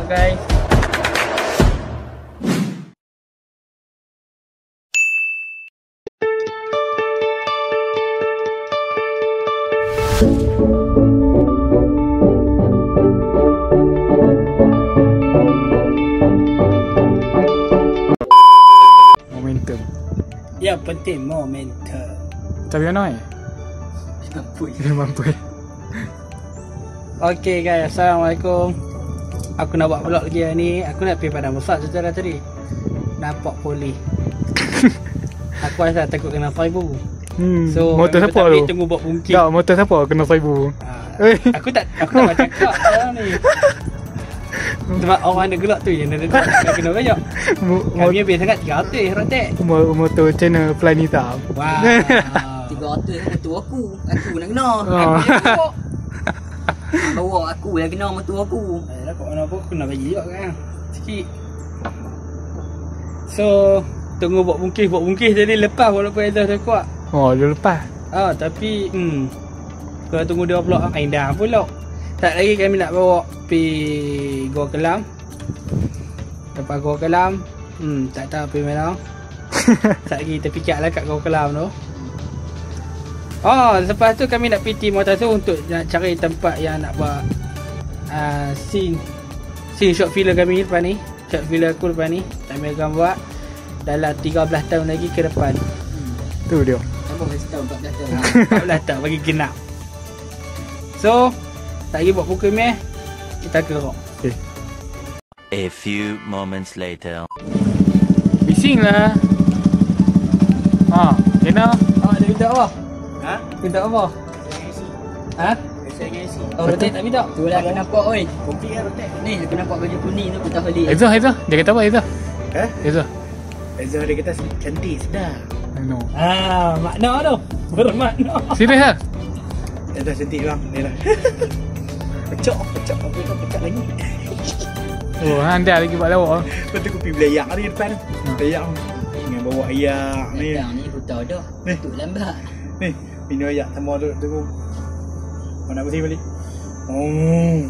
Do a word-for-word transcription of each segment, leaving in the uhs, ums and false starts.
guys. Momentum. Ya penting momentum. Tapi mana eh? Mampu. Mampu. Okay guys, Assalamualaikum. Aku nak buat vlog lagi hari ni. Aku nak pergi Padang Besar secara tadi. Nampak polis. Aku rasa takut kena faibu. Hmm. So motor siapa tu? tunggu buat bungkit. Tak, motor siapa kena seribu? Uh, aku tak aku tak nak cakap sekarang ni. Sebab orang ada gelak tu yang ada kena banyak. Kami biasa sangat tiga ratus rotek. Motor channel Flying Hitam. Wah. tiga ratus motor aku. Aku nak kena. Oh. Aku yang bawa. Bawa aku yang kena motor aku. Eh, dah kau mana pun aku nak bagi juga kan. Sikit. So, tunggu buat bungkis, buat bungkis jadi lepas walaupun Aizah dah kuat. Oh, dia lepas. Ah, tapi hmm. Kalau tunggu dia pula main dah pula. Tak lagi kami nak bawa pi Gua Kelam. Lepas Gua Kelam, hmm tak tahu pergi mana. Tak lagi terfikirlah kat Gua Kelam tu. Oh, lepas tu kami nak pergi motor tu untuk nak cari tempat yang nak buat uh, scene scene short film kami lepas ni. Short film aku lepas ni. Kami akan buat dalam tiga belas tahun lagi ke depan. Hmm. Tu dia. Tambah setahun empat belas tahun. empat belas tahun bagi genap. So, tak lagi buat pukul meh. Kita kerok. Okay. A few moments later. Bising lah. Ha, kena. Oh, dia minta apa? Ha? Minta apa? Ha? Saya ngisi. Oh, rotek tak minta? Tu lah aku nampak oi. Kopi kan rotek. Ni aku nampak baju kuning tu kita beli. Aizah, Aizah. Dia kata apa Aizah? Eh? Aizah. Aizah dia kata cantik sedap. No. Ah, makna tu. Bermakna. Serius lah? Aizah cantik bang. Dia lah. Pecok, pecok. Aku tak pecok lagi. Oh, anda lagi buat lawak. Lepas tu aku pergi beli ayak ni depan. Ayak dengan bawa ayak ni. Yang ni aku tahu dah. Ni. Tu lambat. Ni, minum ayak sama tu tunggu. Mana aku sini balik? Oh.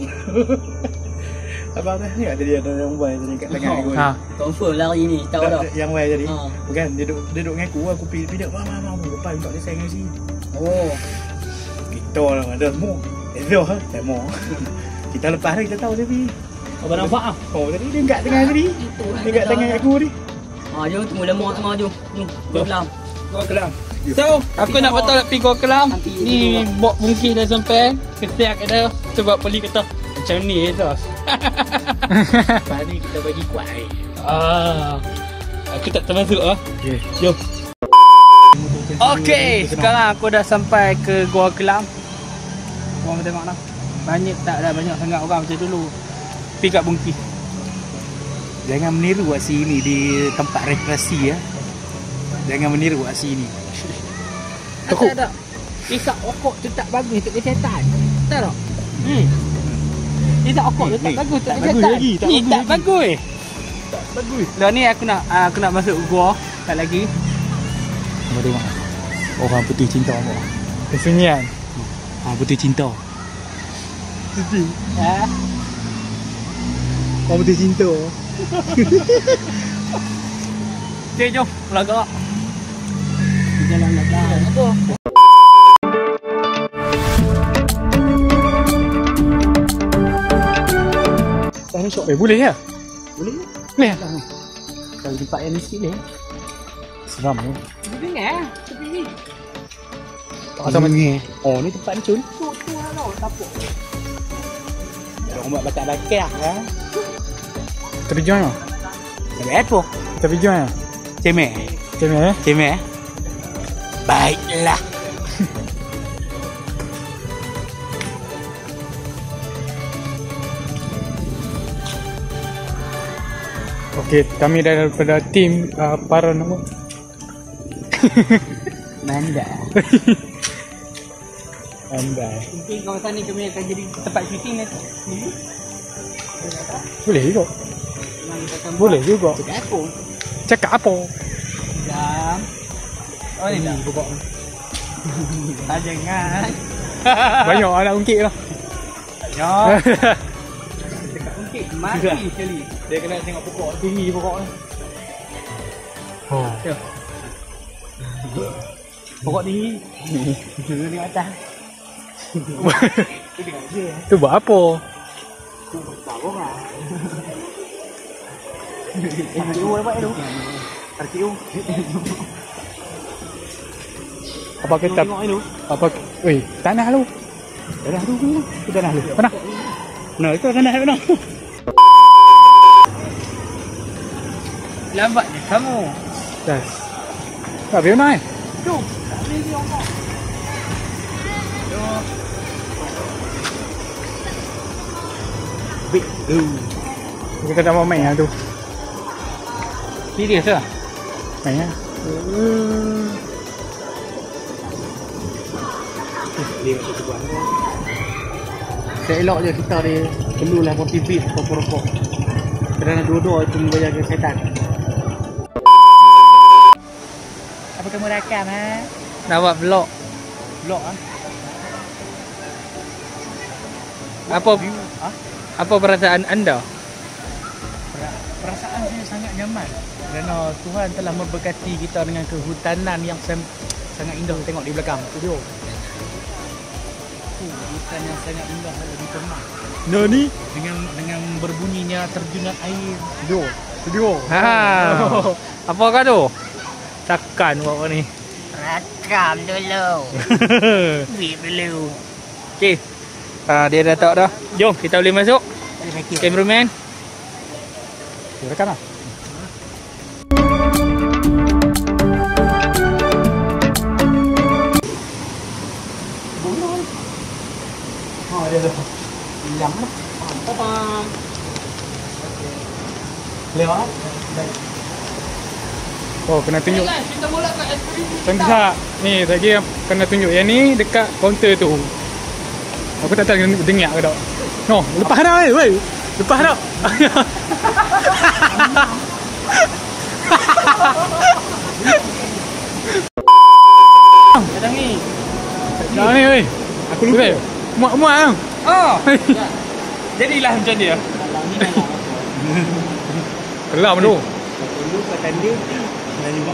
Abang dah ni ada dia ada yang buat tadi kat tangan aku. Ha. Confirm lari ni, tahu dah. Yang buat tadi. Ha. Bukan dia duduk dia duduk dengan aku, aku pergi pergi dah. Mama mama lepas minta dia sayang sini. Oh. Kita lah ada semua. Aizah ha, semua. Kita lepas dah kita tahu dia pergi. Apa nampak ah? Oh tadi dia dekat tengah tadi. Dia dekat tangan aku ni. Ha, jom tunggu lemak sama jom. Jom. Kelam. Gua Kelam. So, aku nak betul nak pergi Gua Kelam. Ni buat bungkis dah sampai. Kesiak ada sebab poli kata macam ni Aizah. Lepas ni kita bagi kuat air. Ah. Aku tak termasuk ah. Okay. Jom. Okey, sekarang aku dah sampai ke Gua Kelam. Korang tengok dah. Banyak tak ada banyak sangat orang macam dulu. Pergi kat bungkis. Jangan meniru aksi ini di tempat rekreasi ya. Jangan meniru aksi ini. Tak ada. Isap okok tu tak bagus untuk kesihatan. Tak tak? Hmm. Isap okok tu tak Ni, bagus untuk tak bagus kesihatan. lagi, tak Ni bagus tak lagi. bagus. Tak bagus. Dah ni aku nak uh, aku nak masuk gua tak lagi. Kau tengok. Orang putih cinta apa? Kesunyian. Orang putih cinta. Sedih. Ha? Orang putih cinta. Okey jom, belagak. Jalan belakang. Apa? Tak ada syok. Eh, boleh ya? Boleh? Boleh ya? Kalau tempat yang ni sikit ni. Seram ni. Dia dengar. Tepi ni. Asal ni. Oh ni tempat ni cun. Tu tu lah tau, tapuk. Orang buat bakar-bakar kan. Kita pergi join lah. Ada apa? Kita pergi join lah. Cemek. Macam mana eh? Cemek. Baiklah. Okey, kami daripada tim uh, para nama. Manda. Anda. Mungkin kawasan ni kami akan jadi tempat syuting nanti. Boleh juga. Boleh juga. Cakap apa? Cakap apa? Jam. Oh ni dah. Tak jangan. Banyak anak ungkit lah. Ya. Cakap bangkit mati sekali. Dia kena tengok pokok tinggi pokok ni. Oh. Pokok tinggi. Tengok atas. Tu buat apa? Bawa kan. Parkir U dapat tu. Parkir U. Apa kita? Tengok ni tu. Apa? Weh, tanah lu. Tanah tu tu. Tu tanah tu. Mana? Nah, itu tanah mana? Lambatnya kamu. Dah. Tak boleh naik. Tu. Tak boleh ni orang. Big tu. Kita dah mau main lah tu. Serius lah. Main lah. Dia macam buat. Saya elok je kita dia perlulah motivate pokok-pokok. Kerana dua-dua itu membayarkan setan. Apa kamu rakam ha? Nak buat vlog. Vlog ah. Apa Ha? apa perasaan anda? Perasaan saya sangat nyaman kerana Tuhan telah memberkati kita dengan kehutanan yang sem- sangat indah. Tengok di belakang tu dia. Uh, hutan yang sangat indah di tengah. No ni. Dengan dengan berbunyinya terjunan air. Dia. Studio. Ha. Apa kau tu? Takkan buat apa ni? Rakam dulu. Wait dulu. Okey. Ah dia dah tak dah. Jom kita boleh masuk. Cameraman. Dia rekam lah. Oh dia tu. Hilang lah. Pam. Lewat. Oh, kena tunjuk. Kita mula kat ekspedisi. Tengok. Ni lagi kena tunjuk yang ni dekat kaunter tu. Aku tak tahu dengar ke tak. No, lepas dah weh. Weh. Lepas dah. Kadang ni. Dah ni weh. Aku lupa. Muak-muak ah. Oh. Jadilah macam dia. Kelam tu. Dulu kata dia dan juga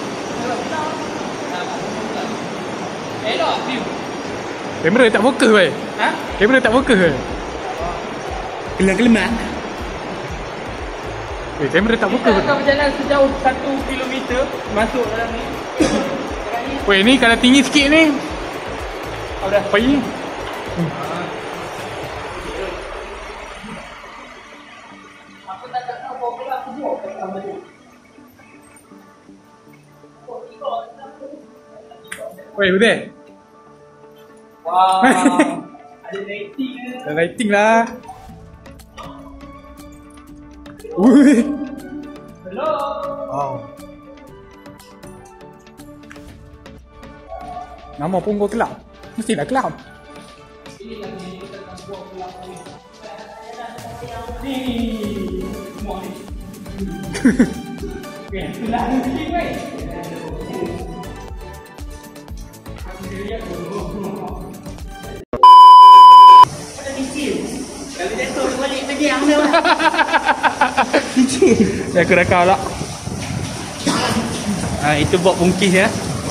Elok view. Kamera tak fokus weh. Ha? Kamera tak fokus weh. kelam-kelaman. Eh, kamera tak fokus. Kita akan berjalan sejauh satu kilometer masuk dalam ni. Weh, ni kalau tinggi sikit ni. Oh dah. Apa ni? Aku tak tahu apa pula aku buat sama dia. Weh, udah. Wow. Ada lighting ke? Dah lighting lah. Wih. Hello. Wow. Nama pun kau kelab. Mestilah kelab. Saya aku rakam lah. Ah itu buat bungkis ya.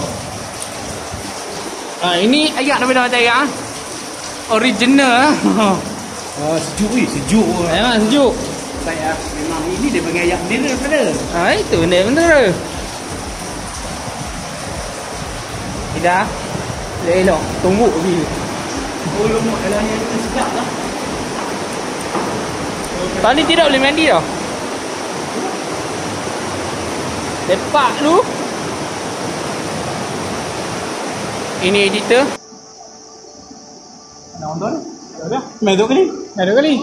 Ah ini ayat daripada mata ayat. Original ah. Oh, sejuk weh, sejuk. Memang sejuk. Baik ah. Memang ini dia panggil ayak bendera pada. Ah itu benda bendera. Tidak. Elok, tunggu lagi. Oh, lemak dalam ni kita sedap lah. Tadi tidak boleh mandi tau. Lepak dulu. Ini editor. Nak nonton? Ada? Main dua kali? Main dua kali.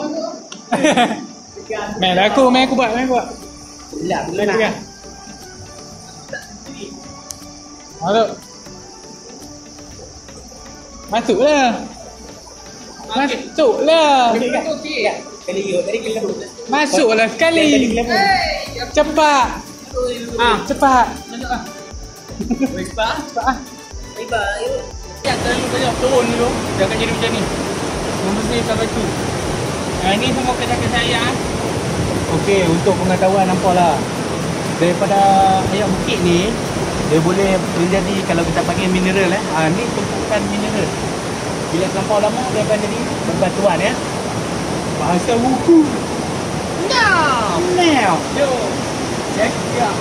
Main lah aku, main aku buat, main aku buat. Lah, bila nak. Kan? Masuk. Masuklah. Masuklah. Okey tak? Kali yuk, tadi kita dulu. Masuklah sekali. Cepat. Ah, cepat. Lepak. Cepat ah. Bye-bye. Ya, terlalu banyak turun dulu. Jangan jadi macam ni. Mesti sampai tu. Ah, ini semua kedai saya. Okey, untuk pengetahuan nampaklah. Daripada ayam bukit ni, dia boleh menjadi kalau kita panggil mineral eh. Ah ni tumpukan mineral. Bila terlampau lama dia akan jadi berbatuan ya. Bahasa buku. Now. Now. Yo. Check it out.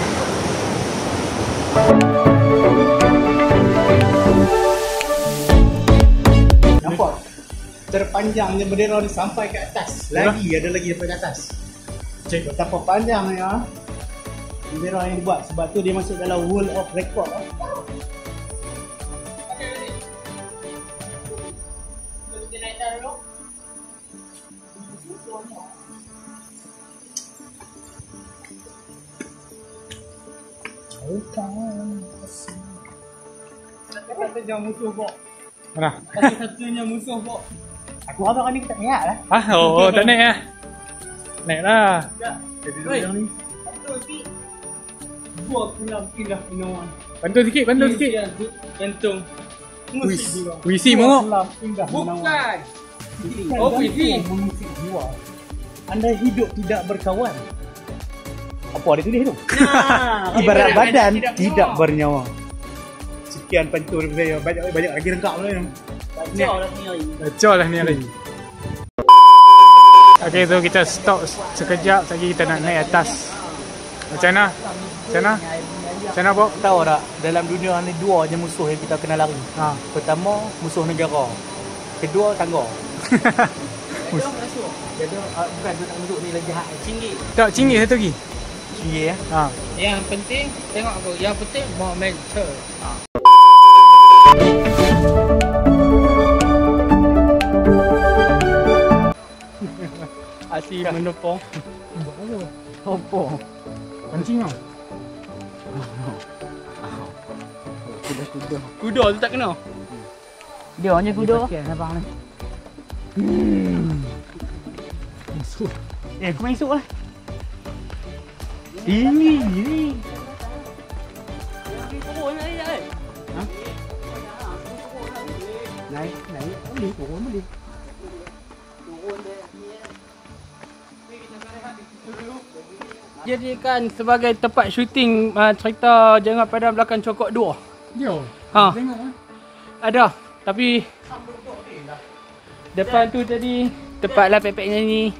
Nampak? Terpanjangnya bendera ni sampai ke atas. Lagi ada lagi sampai ke atas. Cek betapa panjangnya bendera yang dibuat. Sebab tu dia masuk dalam World of Record. Satu-satunya musuh Bok. Mana? Satu-satunya musuh Bok. Aku abang ni tak ingat lah. Ah, oh, oh tak naik eh. Naik lah. Jadi dulu yang ni. Satu sikit. Buat pindah-pindah pindah. Bantu sikit, bantu sikit. Gantung. Wis. Wisi mongok. Bukan. Oh, Oh, wisi. Mengusik jiwa. Anda hidup tidak berkawan. Apa dia tulis tu? Nah, Ibarat badan tidak tidak bernyawa. bernyawa. Sekian pantun saya. Banyak banyak lagi lengkap lah ni. Kacau lah ni lagi. Kacau lah ni lagi. Okey, so kita stop sekejap. Lagi kita nak naik atas. Macam mana? Macam mana? Macam mana, Bok? Tahu tak, dalam dunia ni dua je musuh yang kita kena lari. Ha. Pertama, musuh negara. Kedua, tangga. Jadi, uh, bukan tu nak duduk ni lagi jahat. Cinggit. Tak, cinggit satu lagi. Cinggit ya. Ha. Yang penting tengok aku. Yang penting mau mentor. Asyik menopong. Apa? Pancing tau. Kuda-kuda. Kuda tu tak kena. Dia hanya kuda. abang ni. Masuk. Eh, aku masuk lah. Tinggi ni. Ha? Naik, naik. Boleh, turun boleh. Jadikan sebagai tempat syuting uh, cerita Jangan Padam Belakang Cokok dua. Yo. Ha. Tengok ah. Ada. Tapi depan tu tadi tempatlah pepek nyanyi.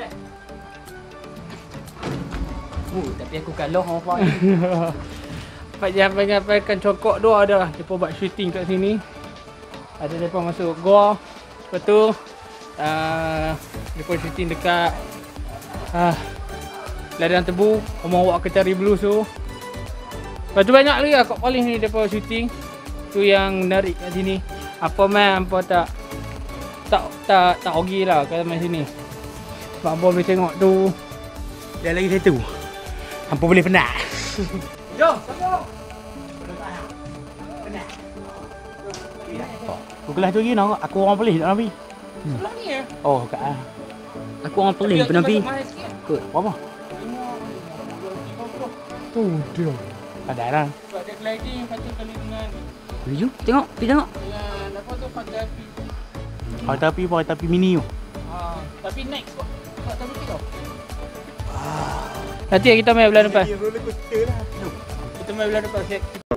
Oh, tapi aku kalah orang Tempat Jangan Padam Cokok dua ada. Mereka buat syuting kat sini. Ada mereka masuk gua. Lepas tu uh, mereka syuting dekat uh, ladang tebu. Omong awak ke cari blues tu. Lepas tu banyak lagi lah kat Perlis ni mereka syuting. Tu yang menarik kat sini. Apa main apa tak tak tak tak ogi lah kalau main sini. Sebab apa boleh tengok tu. Dia lagi satu. Hampa boleh penat. Jom, sambung. Aku kelas tu lagi nak. Aku orang Perlis tak Nabi. Sebelah ni ya. Oh, kat ah. Aku orang Perlis pun Nabi. Kot. Berapa? Tu dia. Ada lah. Sebab dia gliding satu kali dengan Boleh jom, tengok, pergi tengok. dengan apa tu pada api. Oh, tapi apa tapi mini tu. Ah, tapi naik sebab sebab tak betul tau. Nanti kita main belah depan. Roller coaster lah. Kita main belah depan.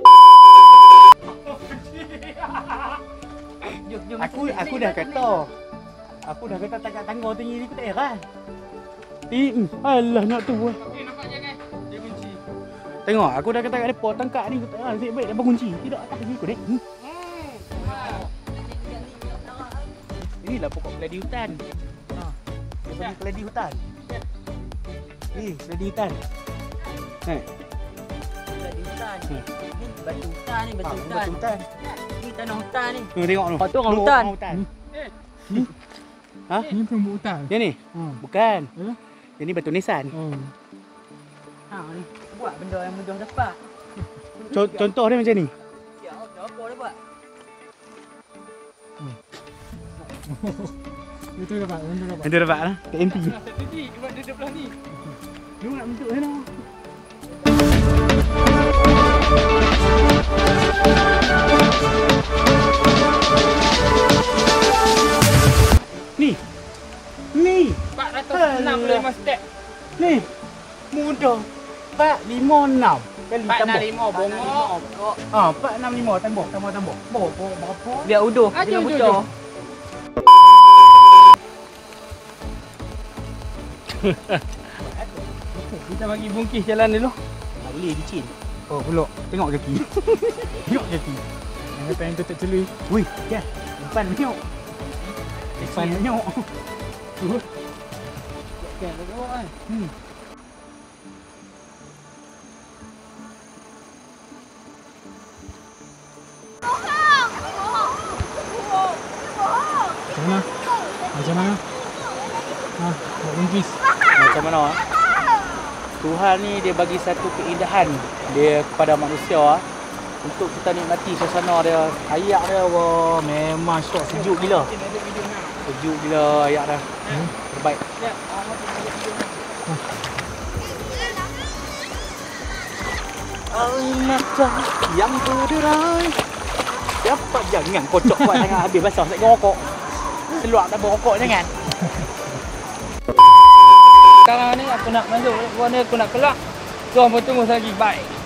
Aku aku dah kata. Aku dah kata tak kat tangga tinggi ni aku tak heran. Eh, alah nak tu. Okey, nampak jangan. Dia kunci. Tengok, aku dah kata kat depa tangkap ni aku tak heran. Nasib baik dapat kunci. Tidak tak kunci aku ni. Hmm. Inilah pokok keladi hutan. Ha. Dia panggil keladi hutan. Eh, keladi hutan. Eh, Batu hutan. Ni batu hutan ni, batu ah, hutan. batu hutan. Ni tanah hutan ni. Tengok tengok tu. Oh, tu orang Tu hutan. hutan. Ni. Ha? Ni pun hutan. Yang ni? Ha. Bukan. Eh? Yang ni batu nisan. Oh. Ha ni. Buat benda yang mudah dapat. Co- contoh dia macam ni. Ya, apa dia buat? Itu dapat, itu dapat. Ada dapat lah. K M P. Satu ni sebab dia sebelah ni. Lu nak bentuk sana. Ni. Ni. empat ratus enam puluh lima step. Ni. Mudah. empat lima enam kali empat enam tambah. lima bongok. Ha, empat enam lima tambah, tambah, tambah. Berapa? Berapa? Biar uduh, Ah, jangan jom, bocor. jom, Kita bagi bungkis jalan dulu. Tak boleh licin. Oh, pulak. Tengok kaki. Tengok kaki. Yang kata yang tu tak celi. Wih, ya. Depan tengok. Depan tengok. Tu. Kan, tengok kan. Hmm. Macam mana? Macam mana? Ha, nak bungkis. Macam mana? ah? Tuhan ni dia bagi satu keindahan dia kepada manusia ah. Untuk kita nikmati suasana dia. Ayak dia wah, memang syok, sejuk gila. Sejuk gila ayak dah. Hmm. Terbaik. Air mata yang berderai. Siapa jangan kocok kuat sangat habis basah saya rokok. Seluar tak berokok jangan. Sekarang ni aku nak masuk, gua ni aku nak keluar. Tuan pun tunggu lagi baik.